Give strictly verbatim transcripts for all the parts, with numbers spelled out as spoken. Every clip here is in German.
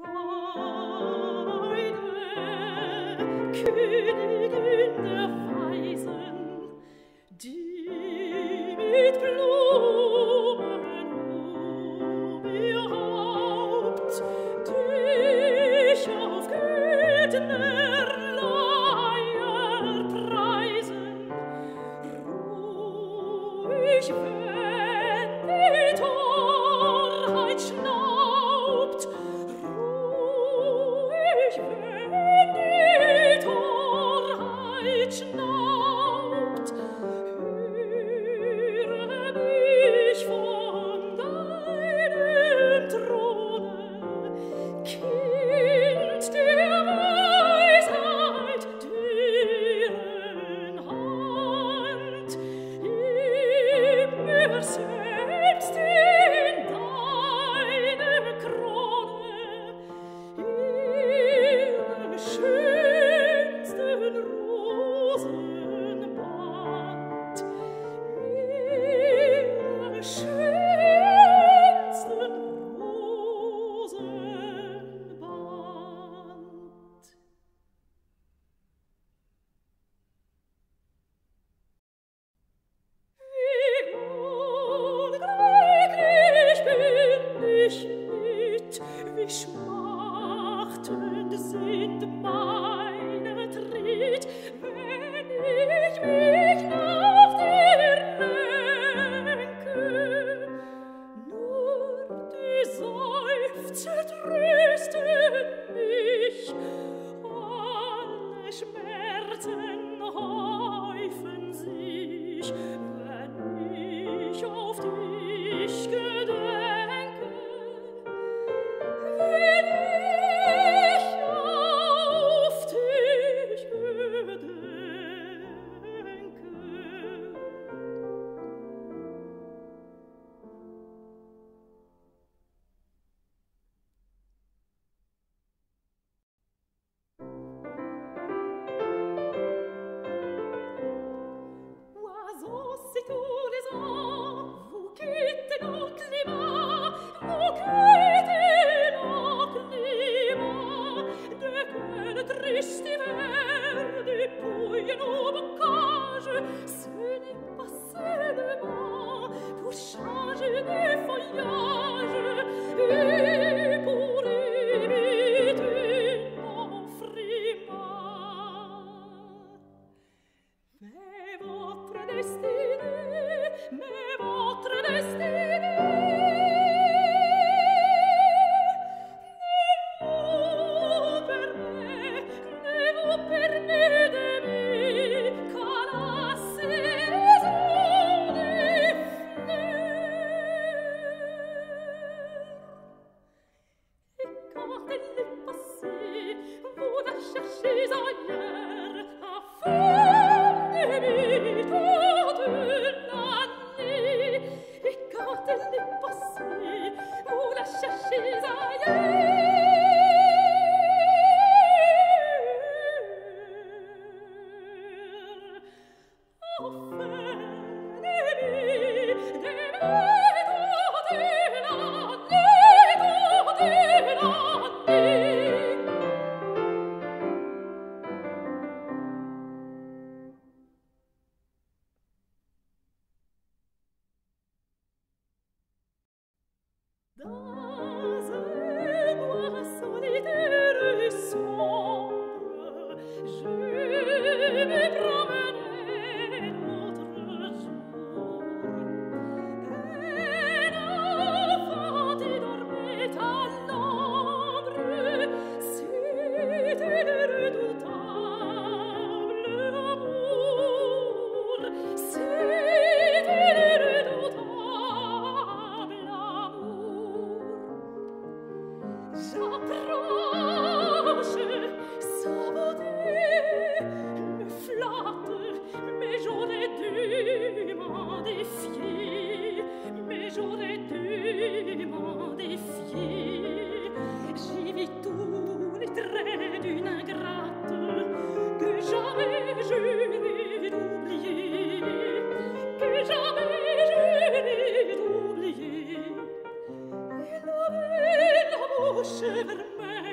Vers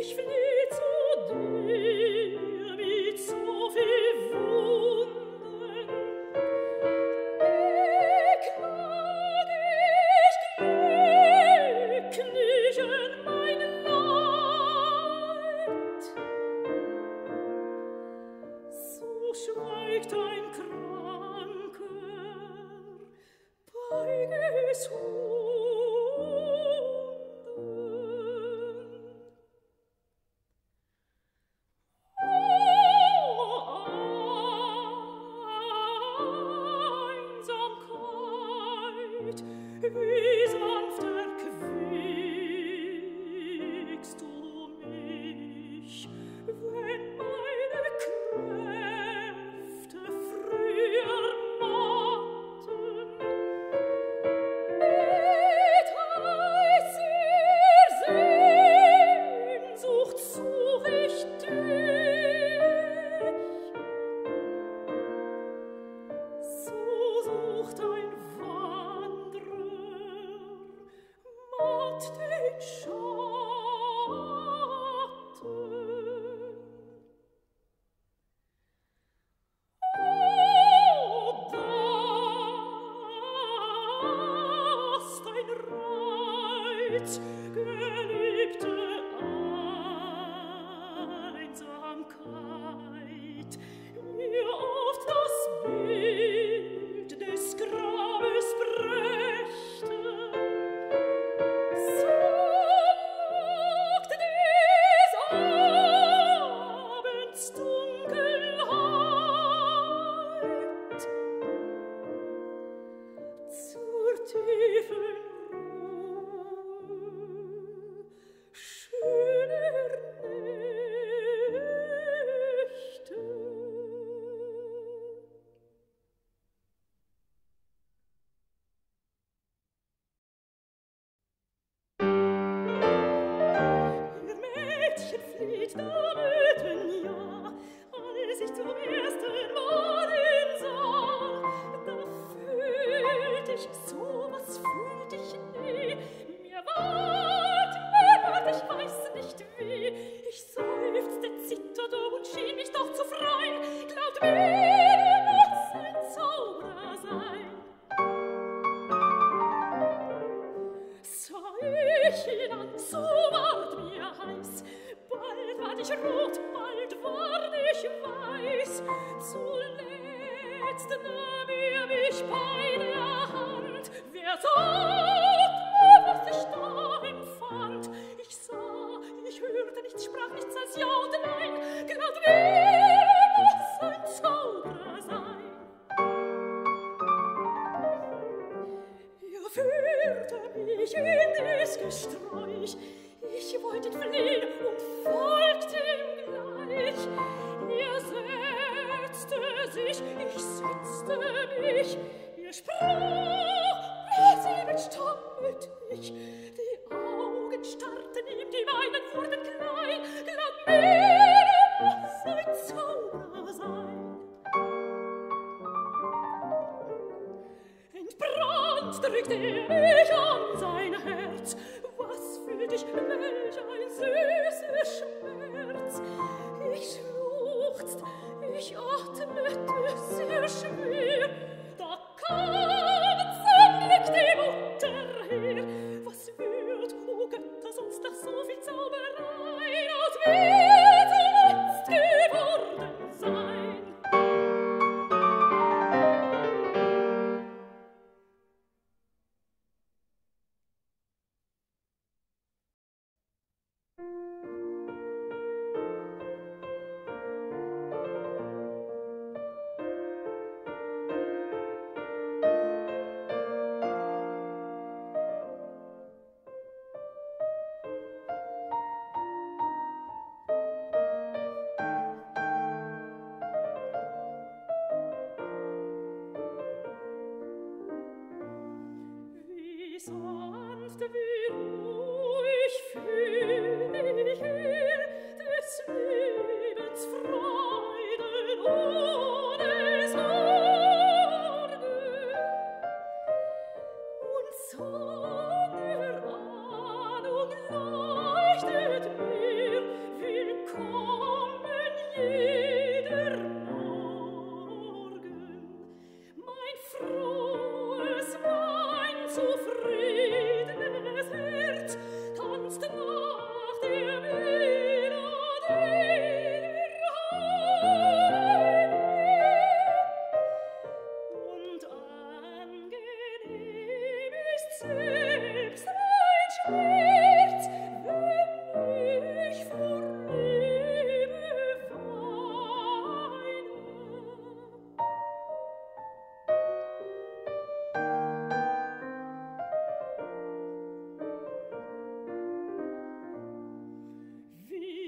Ahnung leuchtet mir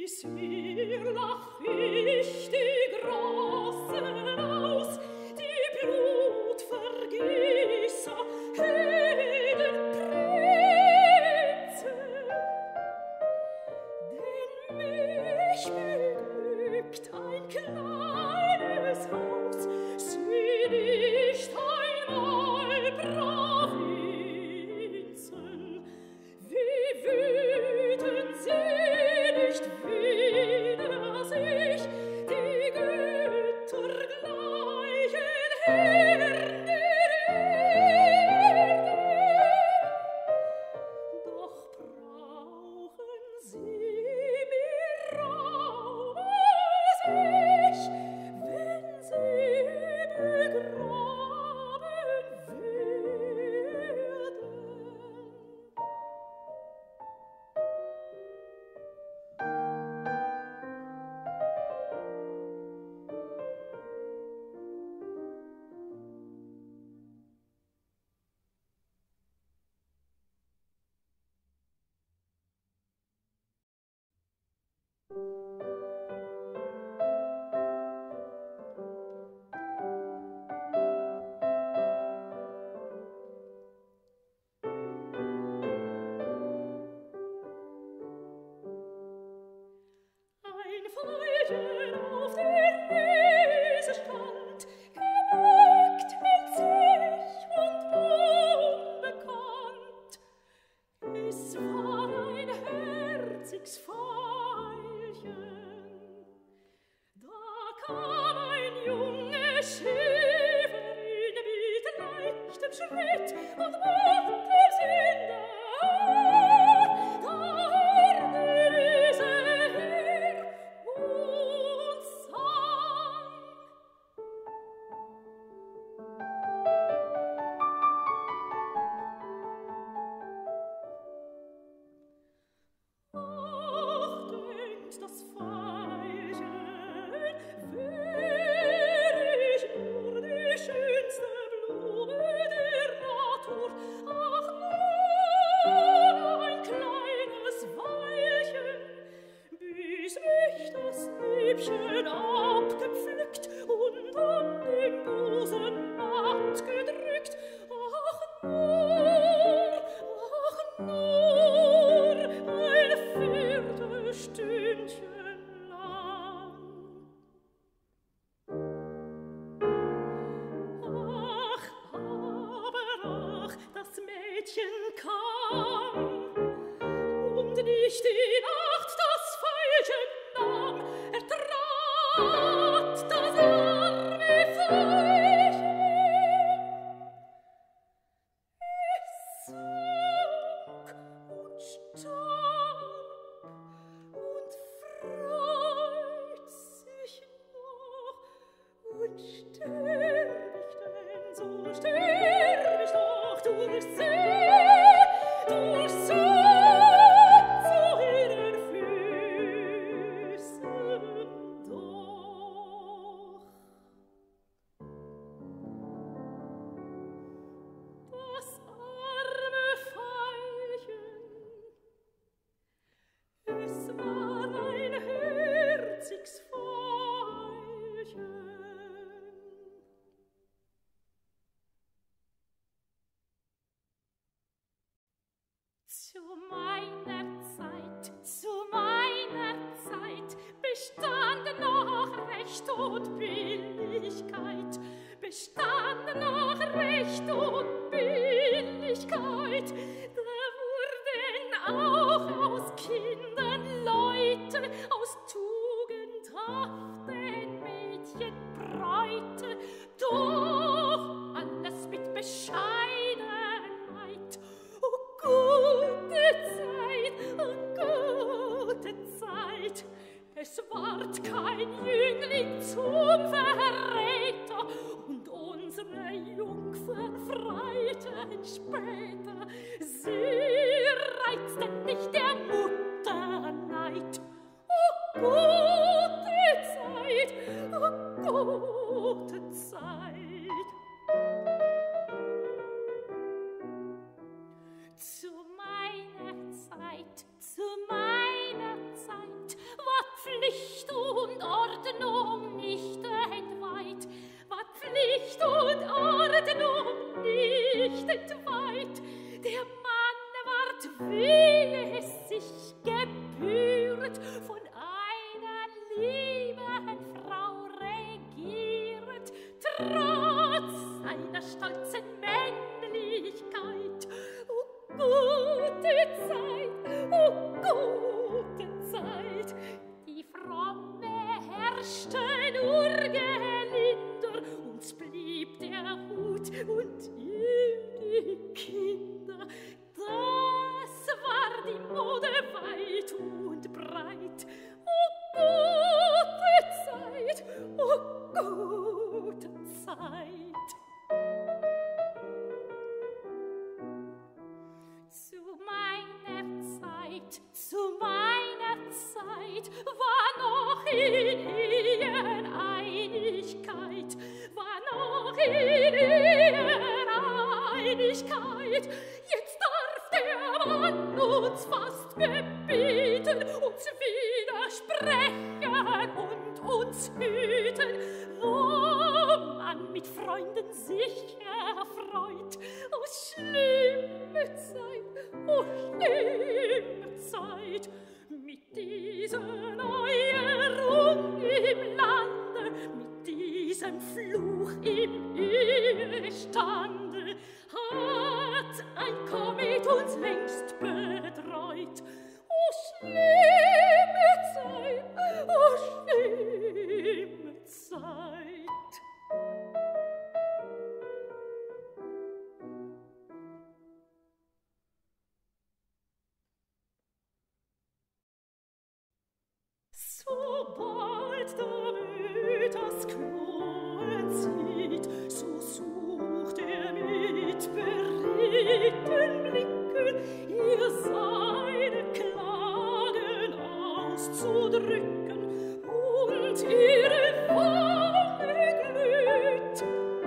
Zu meiner Zeit, zu meiner Zeit, war Pflicht und Ordnung nicht entweiht, war Pflicht und Ordnung nicht entweiht. Der Mann ward, wie es sich gebührt, von einer lieben Frau regiert, trotz seiner stolzen Männlichkeit. O gute Zeit, o gute Zeit, die Fromme herrschte nur gelinder, uns blieb der Hut und ihm die Kinder. Das war die Mode weit und breit. O gute Zeit, o gute Zeit. Zu meiner Zeit, zu meiner Zeit war noch in Ehen Einigkeit, war noch in Ehen Einigkeit. Jetzt darf der Mann uns fast gebieten, uns widersprechen und uns hüten, wo man mit Freunden sich erfreut. O schlimme Zeit, o schlimme Zeit, mit dieser Neuerung im Lande, mit diesem Fluch im Ehestande, hat ein Komet uns längst betreut. O schlimme Zeit, o schlimme Zeit. Sobald der Mütters Kloen zieht, so sucht er mit beredten Blicken ihr seine Klagen auszudrücken und ihre Wonne glüht.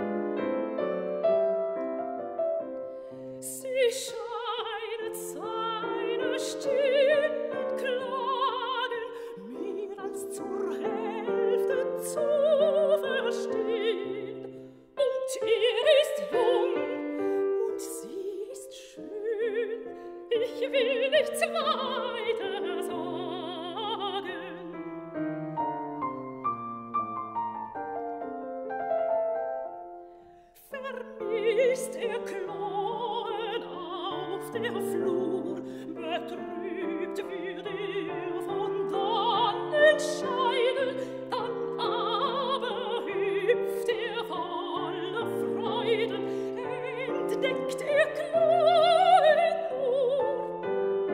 Sie scheinet seine Stimmen klagen mehr als zur Hälfte zu verstehen. Und er ist jung und sie ist schön. Ich will nichts weiter sagen. Vermisst er Kloen auf der Flur, betrübt wird er von dannen Scheiden, dann aber hüpft er voller Freuden, entdeckt er Kloen nur.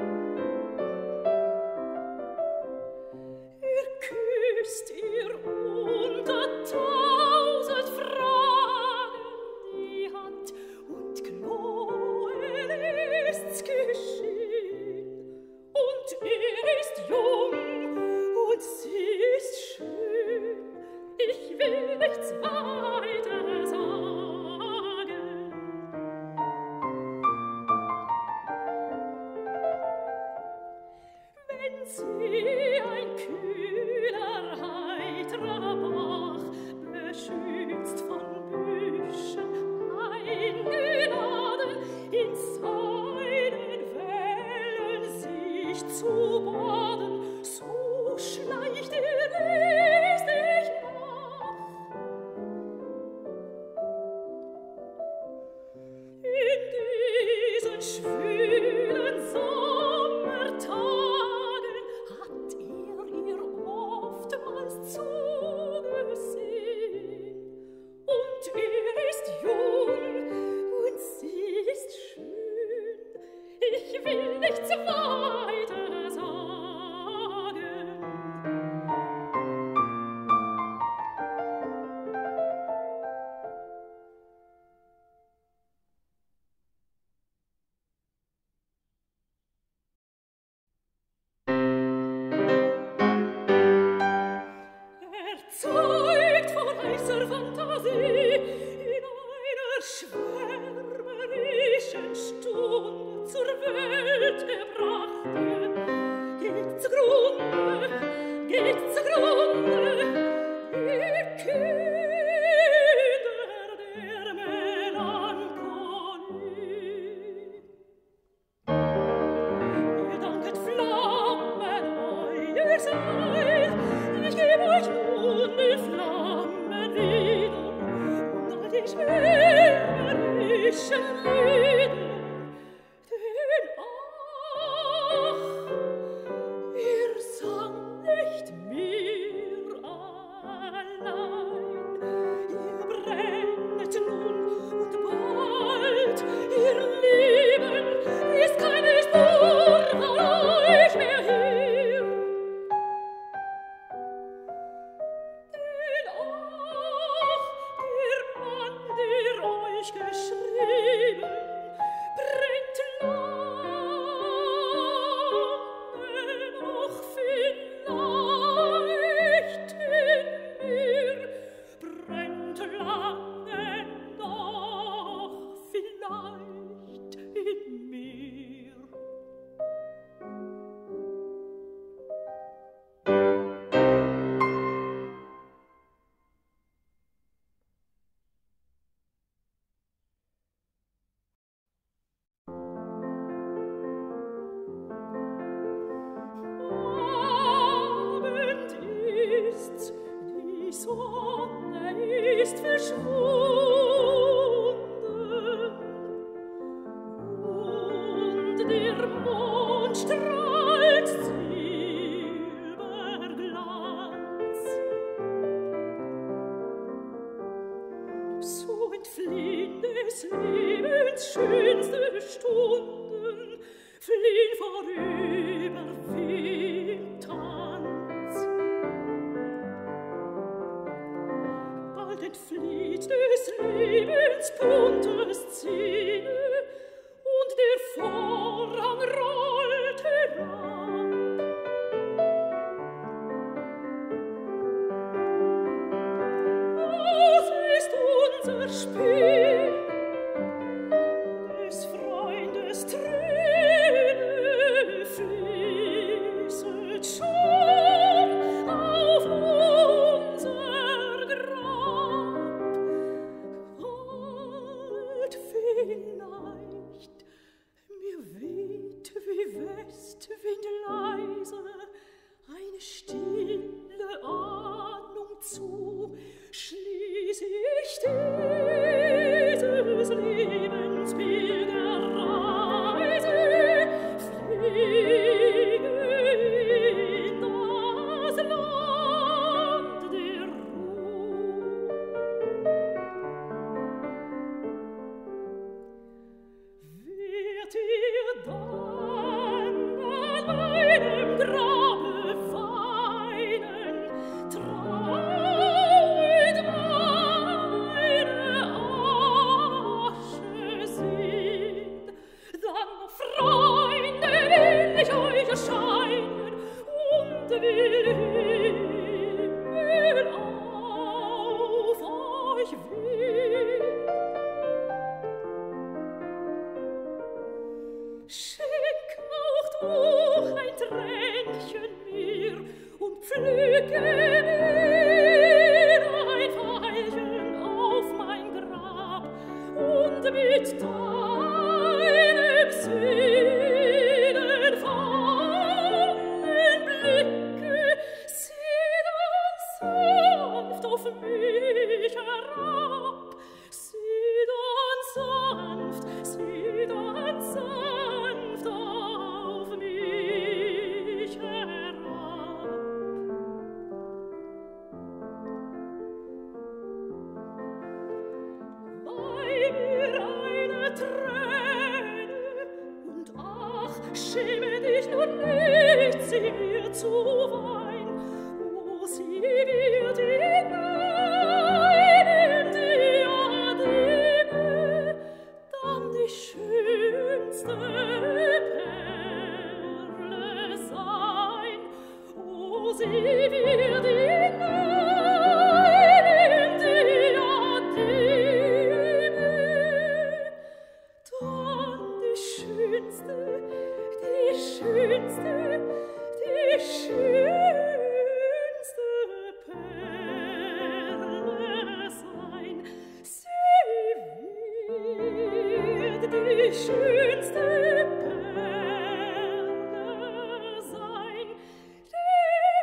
Er küsst ihr unter tausend Fragen die Hand, und Kloen ist's geschehen. Und er ist jung und sie ist schön. Ich will nichts weiter sagen. Wenn sie ein kühler, heiterer Bach, beschützt von Büschen, eingeladen, in seinen Wellen sich zu baden, so schleicht er lästig nach. In diesen schwülen Sommertagen hat er ihr oftmals zugesehen. Und er ist jung und sie ist schön. Ich will nichts weiter sagen. Schönste Perle sein,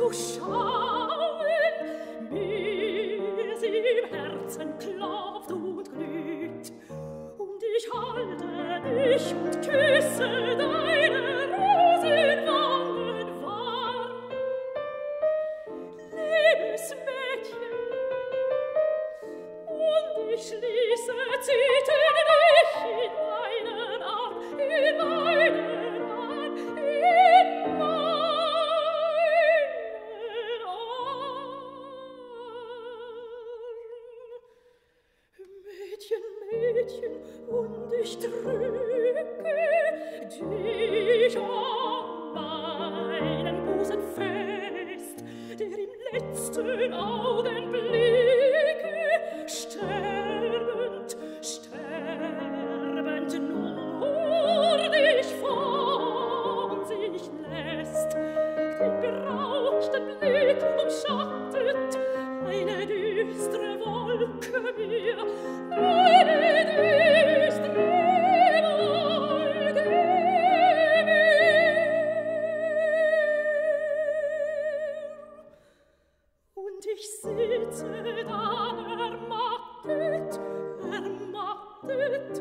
zu schauen, mir sie im Herzen klopft und glüht. Und ich halte dich und küsse deine Rosenwangen warm. Liebes Mädchen, und ich schließe zitternd dich in meinen Arm, in meinen Arm, in meinen Arm. Mädchen, Mädchen, und ich drücke dich an meinen Busen fest, der im letzten Augenblicke sterbend, sterbend nur dich von sich lässt. Den berauschten Blick umschattet eine düstre Wolke mir, eine düstre Wolke mir. Und ich sitze da ermattet, ermattet,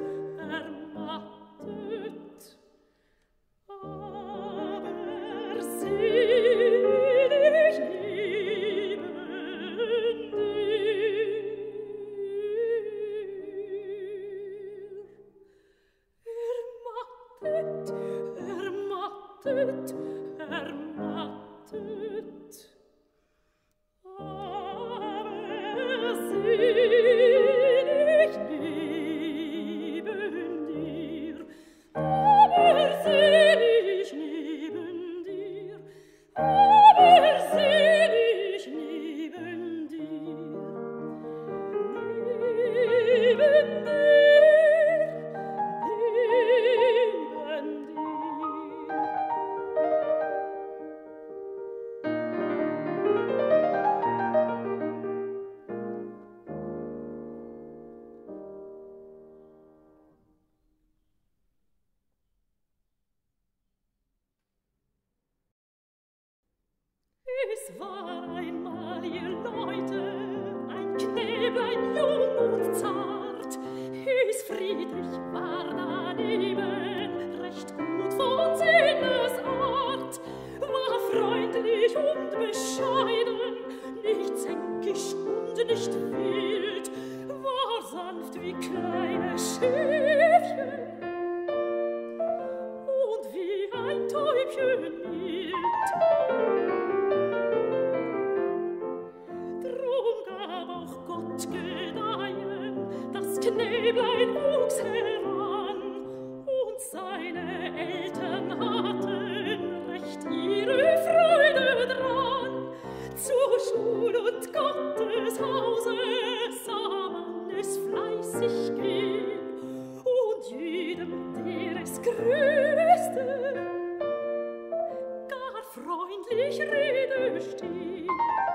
ermattet. Aber selig neben dir. Ermattet, ermattet, ermattet. Aber selig neben dir, aber selig neben dir, aber selig neben dir, neben dir, neben dir. Es war einmal, ihr Leute, ein Knäblein jung und zart. Hieß Friedrich, war daneben, recht gut von Sinnesart, war freundlich und bescheiden, nicht zänkisch und nicht wild, war sanft wie kleine Schäfchen und wie ein Täubchen mild. Knäblein wuchs heran, und seine Eltern hatten recht ihre Freude dran. Zur Schul und Gotteshause sah man es fleißig gehen, und jedem, der es grüßte, gar freundlich Rede stehen.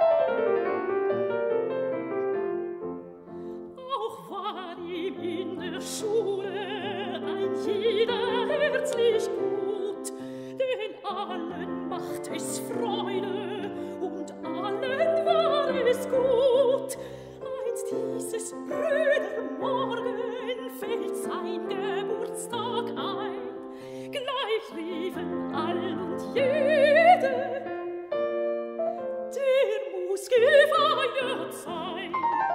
In der Schule ein jeder herzlich gut, denn allen macht es Freude und allen war es gut. Einst dieses Brüdermorgen fällt sein Geburtstag ein, gleich riefen all und jede, der muss gefeiert sein.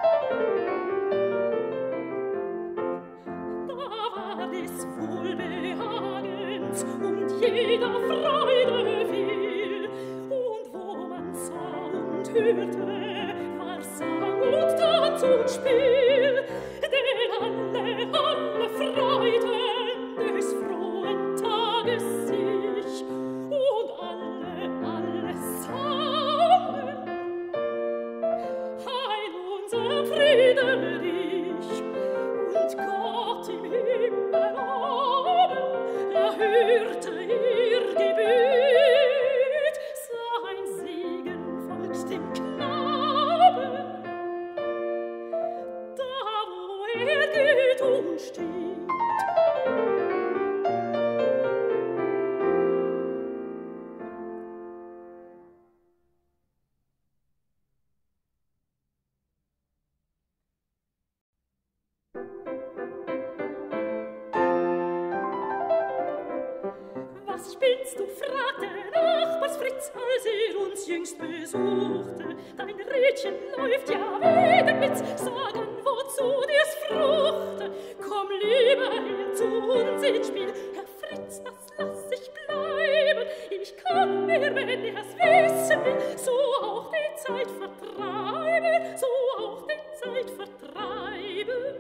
Wohlbehagens und jeder Freude viel, und wo man sah und hörte, war Sang und Tanz und Spiel, denn alle, alle freuten des frohen Tages sich, und alle, alle sangen, Heil unser Friederich, und Gott im Himmel oben erhörte ihr Gebet, sein Segen folgt dem Knaben, da wo er geht und steht. was spinnst du, fragte Nachbarsfritz, als er uns jüngst besuchte. Dein Rädchen läuft ja wie der Blitz, sagen, wozu dir's fruchte. Komm lieber her zu uns ins Spiel, Herr Fritz, das lass ich bleiben. Ich kann mir, wenn er's wissen will, so auch die Zeit vertreiben, so auch die Zeit vertreiben.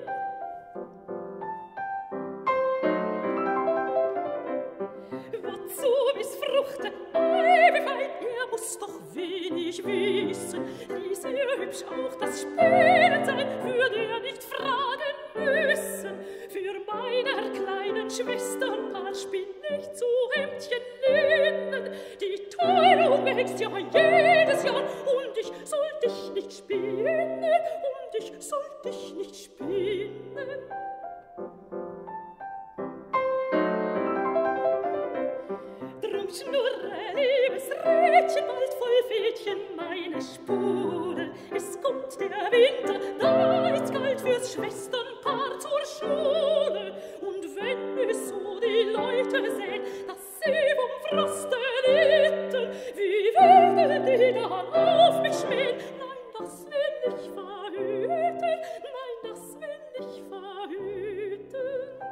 Wozu missfruchte, ei, wie fein, er muss doch wenig wissen. Ließ er hübsch auch das Spielen sein, würde er nicht fragen müssen. Für meiner kleinen Schwesternpaar spinn ich zu Hemdchen Linnen. Die Teuerung wächst ja jedes Jahr, und ich soll dich nicht spinnen, und ich soll dich nicht spinnen. Drum schnurre, liebes Rädchen, bald voll Fädchen meine Spule. Es kommt der Winter, da ist's kalt fürs Schwesternpaar zur Schule. Und wenn es so die Leute sehen, dass sie vom Froste litten, wie würden die dann auf mich schmähen? Nein, das will ich verhüten, nein, das will ich verhüten.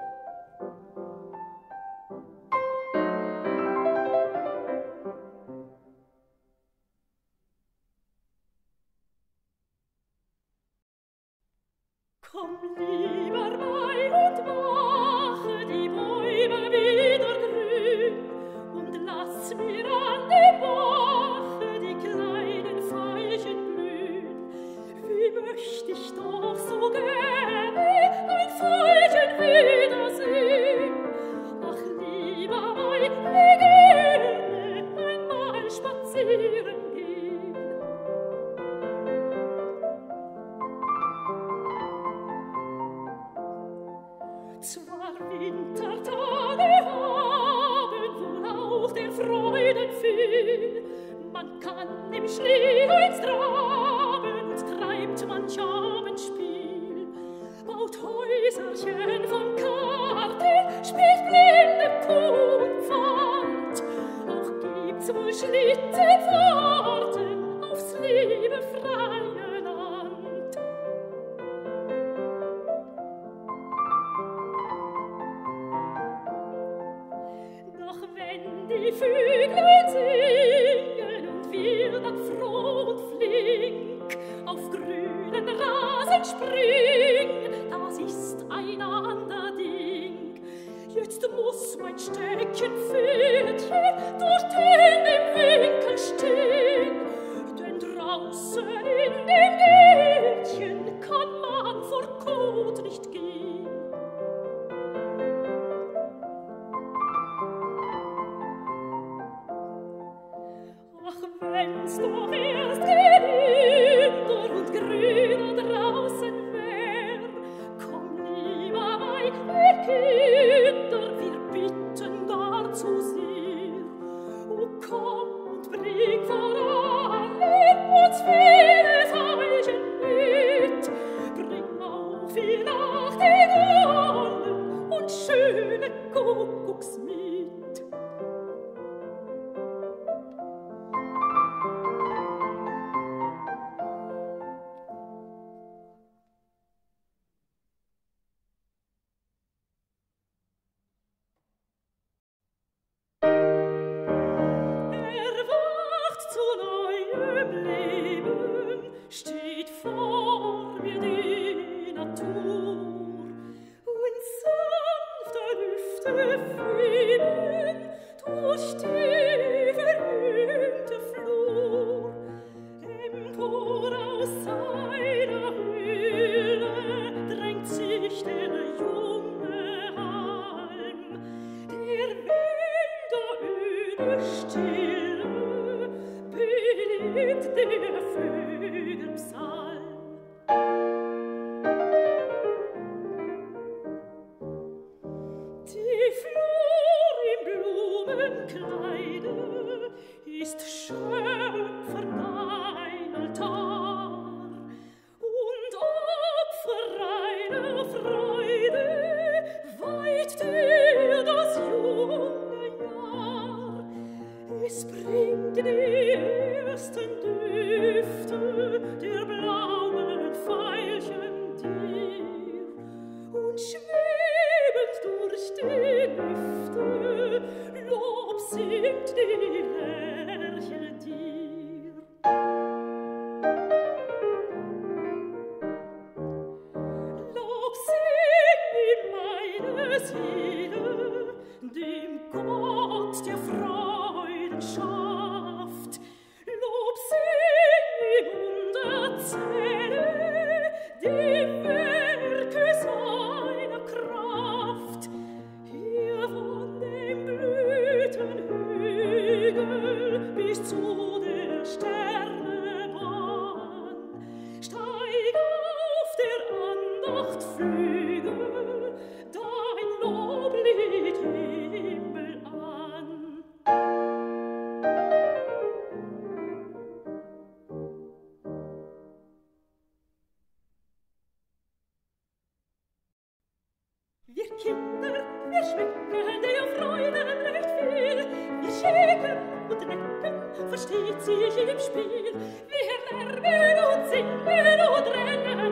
Komm lieber bei und mache die Bäume wieder grün und lass mir an dem Bache die kleinen Veilchen blühen. Wie möcht ich doch so gerne ein Veilchen wiedersehen. Ach, lieber Mai, wie gerne einmal spazieren gehen. Zwar Wintertage haben wohl auch der Freuden viel, man kann im Schnee einst traben und treibt manch Abendspiel, baut Häuserchen von Karten, spielt blinde Kuh und Pfand, auch gibt's wohl Schlittenfahrten aufs liebe freie Land. Wenn die Vöglein singen und wir dann froh und flink auf grünen Rasen springen, das ist ein ander Ding. Jetzt muss mein Stöckchen Pferdchen durch den im Winkel stehen, denn draußen in dem Gärtchen kann man vor Kot nicht gehen. Wenn's doch erst gelinder und grüner draußen wär, komm lieber bei, wir Kinder, wir bitten gar zu sehr. O komm und bring vor allem uns viele Veilchen mit, bring auch viel Nachtigallen und schöne Kuckucks mit. Steht vor mir die Natur und sanfte Lüfte fühlen durch die verhüllte Flur. Empor aus seiner Höhle drängt sich der junge Halm, der Wälder öde Stille beliebt der Vögelpsalm. Die Flur im Blumenkleide ist Schöpfer dein Altar und Opfer einer Freude weiht dir das junge Jahr. und schwebend durch die Lüfte, Lob singt die Lerche dir. Lob sing in meine Seele, dem Gott der Freuden schafft. Lob sing ihm und erzähle die Werke seiner Kraft. Hier von dem Blütenhügel bis zu der Sterne Bahn, steig auf der Andacht Flügel, dein Loblied Himmel an. Wir Kinder, wir schmecken der Freude recht viel. Wir schicken und necken, versteht sich im Spiel. Wir lärmen und singen und rennen